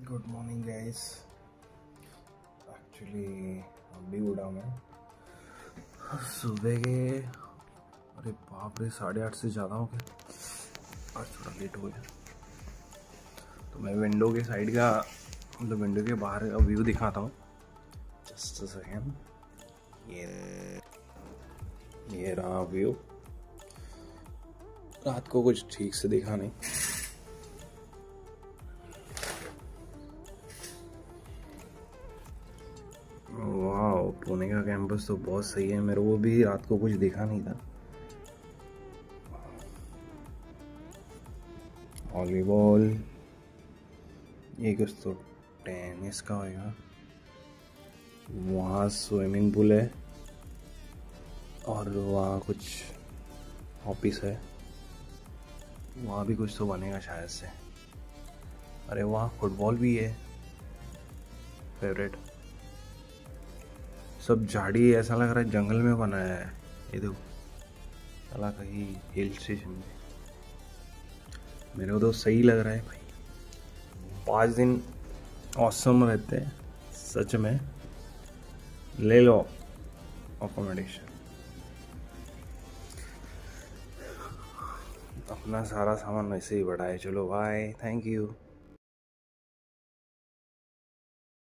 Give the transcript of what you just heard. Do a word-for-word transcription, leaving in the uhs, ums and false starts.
Good morning guys. Actually अभी उड़ा मैं सुबह के, अरे बाप रे, साढ़े आठ से ज़्यादा हो गया। आज थोड़ा लेट हो गया तो मैं विंडो के साइड का, मतलब विंडो के बाहर का व्यू दिखाता हूँ। Just a second. ये ये रहा व्यू। रात को कुछ ठीक से दिखा नहीं। वाह, पुणे का कैंपस तो बहुत सही है। मेरे को भी रात को कुछ दिखा नहीं था। वॉलीबॉल, ये कुछ तो टेनिस का होगा। वहाँ स्विमिंग पूल है और वहाँ कुछ ऑफिस है। वहाँ भी कुछ तो बनेगा शायद से। अरे वहाँ फुटबॉल भी है, फेवरेट। सब झाड़ी, ऐसा लग रहा है जंगल में बनाया है। ये देखो, चला कहीं हिल स्टेशन में। मेरे को तो सही लग रहा है भाई। पाँच दिन औसम रहते हैं सच में। ले लो अकोमोडेशन। अपना सारा सामान वैसे ही बड़ा है। चलो बाय, थैंक यू।